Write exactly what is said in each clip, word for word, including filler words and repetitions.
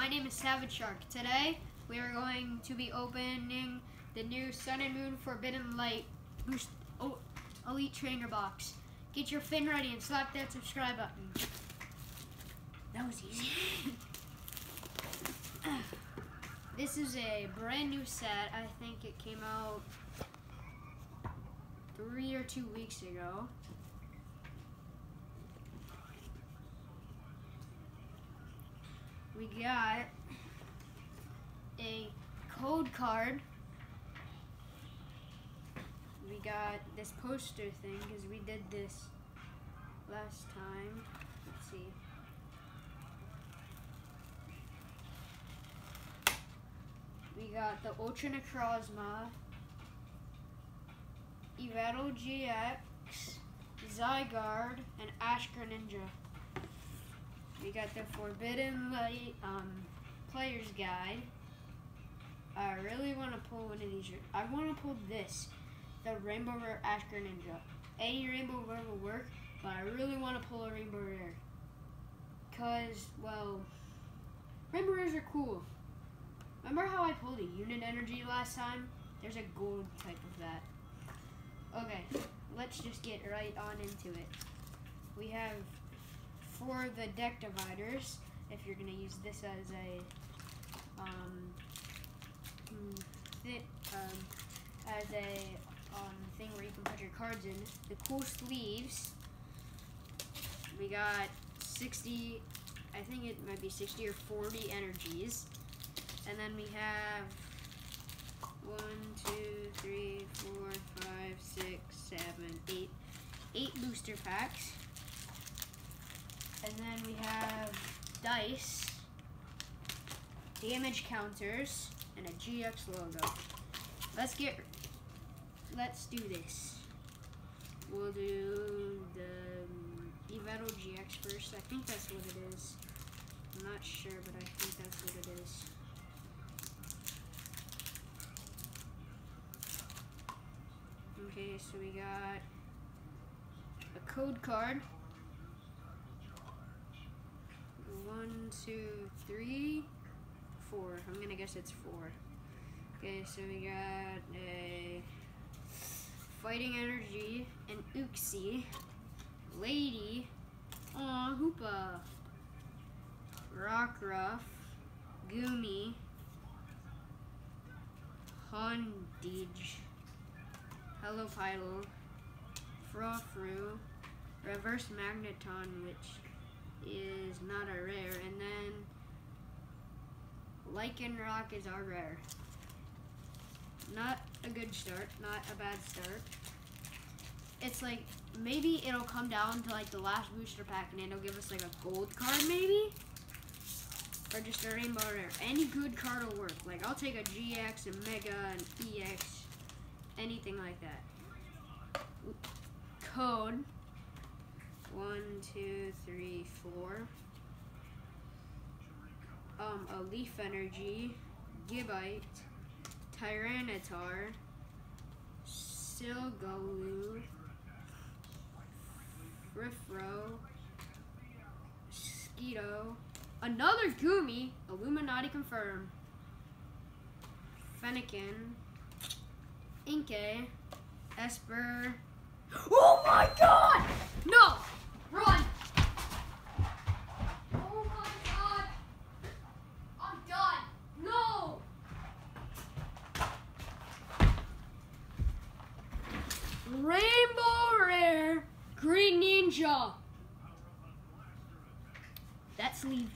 my name is Savage Shark. Today, we are going to be opening the new Sun and Moon Forbidden Light Boost oh, Elite Trainer Box. Get your fin ready and slap that subscribe button. That was easy. This is a brand new set. I think it came out three or two weeks ago. We got a code card. We got this poster thing because we did this last time. Let's see. We got the Ultra Necrozma, Yveltal G X, Zygarde, and Ash Greninja. We got the Forbidden Light um, Player's Guide. I really want to pull one of these. I want to pull this, the Rainbow Rare Ash Greninja. Any Rainbow Rare will work, but I really want to pull a Rainbow Rare. Because, well, Rainbow Rares are cool. Remember how I pulled a Unit Energy last time? There's a gold type of that. Okay, let's just get right on into it. We have, for the deck dividers, if you're going to use this as a um, th um, as a um, thing where you can put your cards in, the cool sleeves. We got sixty, I think it might be sixty or forty energies. And then we have one, two, three, four, five, six, seven, eight, eight booster packs. And then we have dice, damage counters, and a G X logo. Let's get, let's do this. We'll do the Yveltal G X first. I think that's what it is. I'm not sure, but I think that's what it is. Okay, so we got a code card. One, two, three, four. I'm gonna guess it's four. Okay, so we got a Fighting Energy, an Uxie, Lady, aw, Hoopa, Rockruff, Goomy, Hondage, Hello Pidal, Frofru, Reverse Magneton, which is not a rare, and then Lycanroc is our rare. Not a good start, not a bad start. It's like, maybe it'll come down to like the last booster pack and it'll give us like a gold card maybe? Or just a rainbow rare. Any good card will work. Like I'll take a G X, a Mega, an E X, anything like that. Code. One, two, three, four. Um, a Leaf Energy, Gibite, Tyranitar, Silgaloo, Frifro, Skeeto, another Goomy, Illuminati confirmed, Fennekin, Inkay, Esper. Oh my god! No! Run! Oh my god! I'm done! No! Rainbow Rare Green Ninja. That sleeve.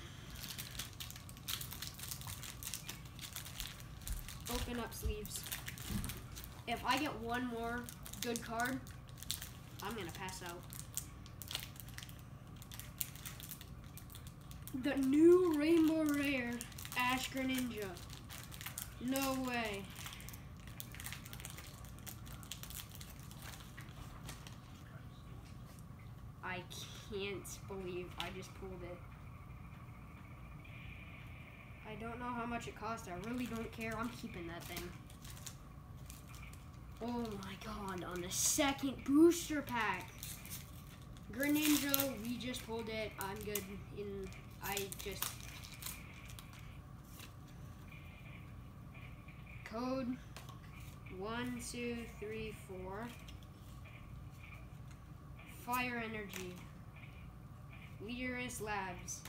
Open up sleeves. If I get one more good card, I'm gonna pass out. The new Rainbow Rare Ash Greninja. No way. I can't believe I just pulled it. I don't know how much it cost. I really don't care. I'm keeping that thing. Oh my god, on the second booster pack. Greninja, we just pulled it. I'm good. In I just Code one, two, three, four. Fire Energy. Lyris Labs.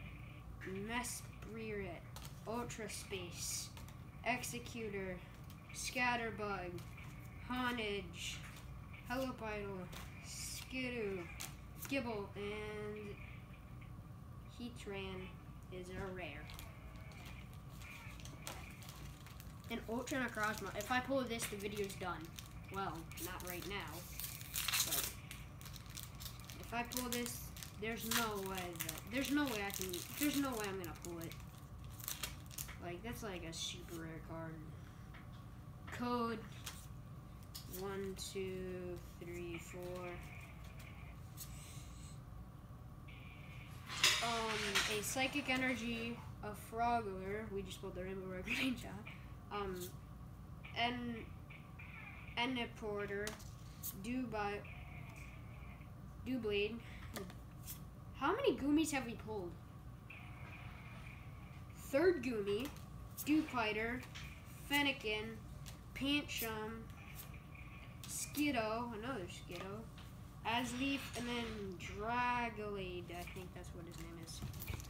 Mesprit. Ultra Space. Executor. Scatterbug. Honage. Helopidal. Skidoo. Gibble. And Heatran is a rare. And Ultra Necrozma. If I pull this, the video's done. Well, not right now. But if I pull this, there's no way that there's no way I can there's no way I'm gonna pull it. Like, that's like a super rare card. Code one, two, three, four. Um, a Psychic Energy, a Frogler. We just pulled the Rainbow Rogue Ninja. Um, and Enniporter, Dubai, Doublade. How many Goomies have we pulled? Third Goomy, Dewpider, Fennekin, Pancham, Skiddo, another Skiddo, Asleaf, and then Dragalade. I think that's what his name is.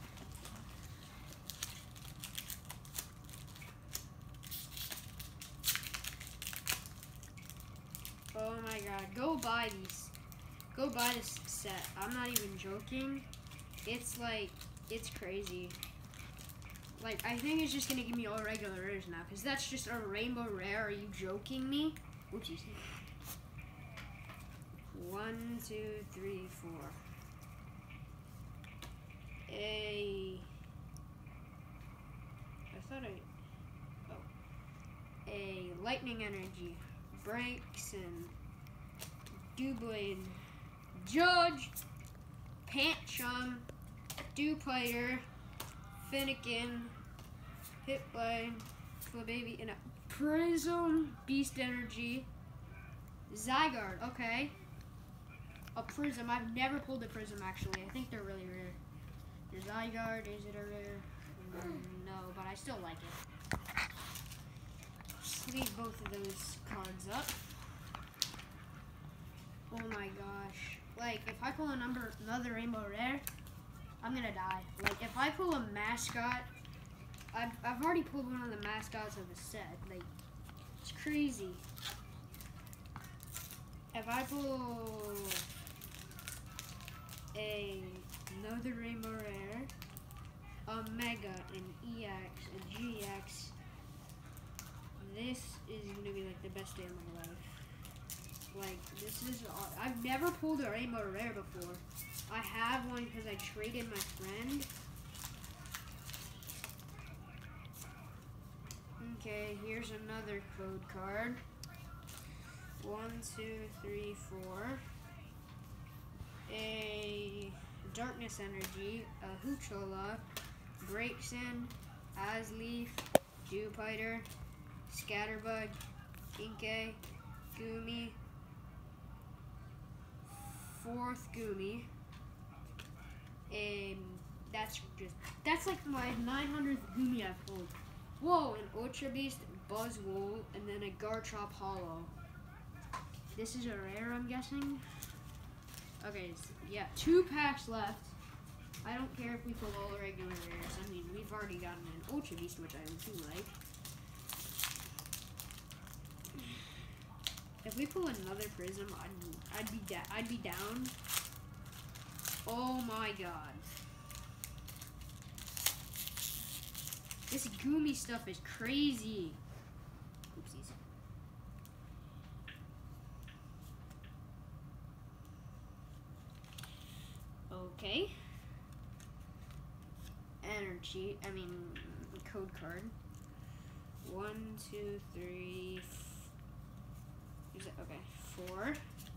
Oh my god, go buy these. Go buy this set. I'm not even joking. It's like, it's crazy. Like, I think it's just gonna give me all regular rares now, because that's just a rainbow rare. Are you joking me? Oopsies. One, two, three, four. A... I thought I... Oh. A Lightning Energy. Braixen, Doublade, Judge, Pancham, Dewpider, Fennekin, Hitblade, Flababy, and a Prism, Beast Energy, Zygarde, okay. A Prism, I've never pulled a Prism actually, I think they're really rare. The Zygarde, is it a rare? Mm, no, but I still like it. Leave both of those cards up. Oh my gosh. Like, if I pull a number, another rainbow rare, I'm gonna die. Like, if I pull a mascot, I've, I've already pulled one of the mascots of the set. Like, it's crazy. If I pull a, another rainbow rare, a Mega, an E X, a G X, this is gonna be like the best day of my life. Like, this is, I've never pulled a rainbow rare before. I have one because I traded my friend. Okay, here's another code card. One, two, three, four. A Darkness Energy, a Hoochula, Braixen, Asleaf, Dewpider, Scatterbug, Inkay, Goomy, fourth Goomy, and that's just, that's like my nine hundredth Goomy I've pulled. Whoa, an Ultra Beast, Buzzwole, and then a Garchomp Hollow. This is a rare, I'm guessing. Okay, so yeah, two packs left. I don't care if we pull all the regular rares. I mean, we've already gotten an Ultra Beast, which I do like. If we pull another Prism, I'd I'd be da I'd be down. Oh my god. This Goomy stuff is crazy. Oopsies. Okay. Energy, I mean, code card. One, two, three, is it, okay, four.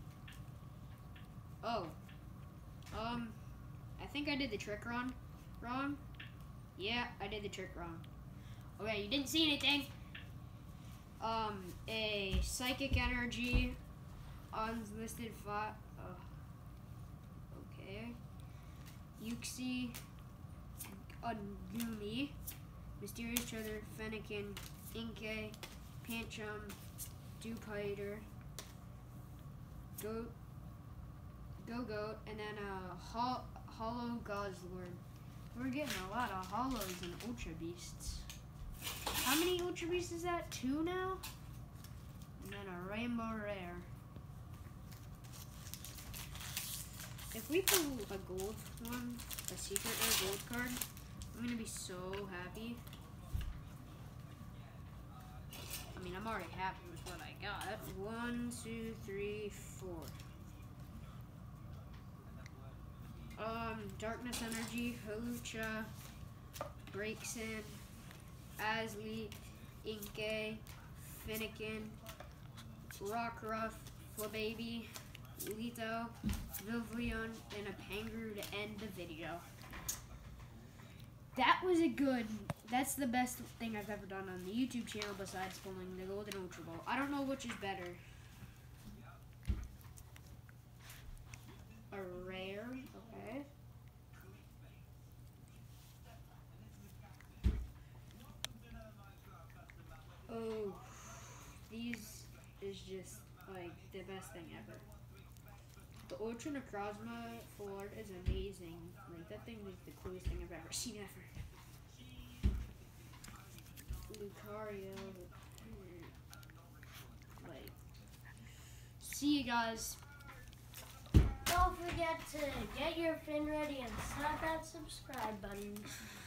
Oh. Um, I think I did the trick wrong. Wrong? Yeah, I did the trick wrong. Okay, you didn't see anything. Um, a Psychic Energy, unlisted five. Oh. Okay. Uxie, a Goomy, Mysterious Treasure, Fennekin, Inkay, Pancham, Dewpider, Goat, Go-Goat, and then a hol Hollow Goslord. We're getting a lot of hollows and Ultra Beasts. How many Ultra Beasts is that? Two now? And then a Rainbow Rare. If we pull a gold one, a secret or gold card, I'm gonna be so happy. I mean, I'm already happy with what I got. One, two, three, four. Um, Darkness Energy, Hawlucha, Braixen, Asli, Inkay, Finnegan, Rockruff, Flababy, Lito, Vilvleon, and a Pangu to end the video. That was a good, that's the best thing I've ever done on the YouTube channel besides pulling the Golden Ultra Ball. I don't know which is better. A rare, okay. Oh, these is just like the best thing ever. The Ultra Necrozma full art is amazing. Like, that thing is the coolest thing I've ever seen ever. Lucario. Like, see you guys. Don't forget to get your fin ready and slap that subscribe button.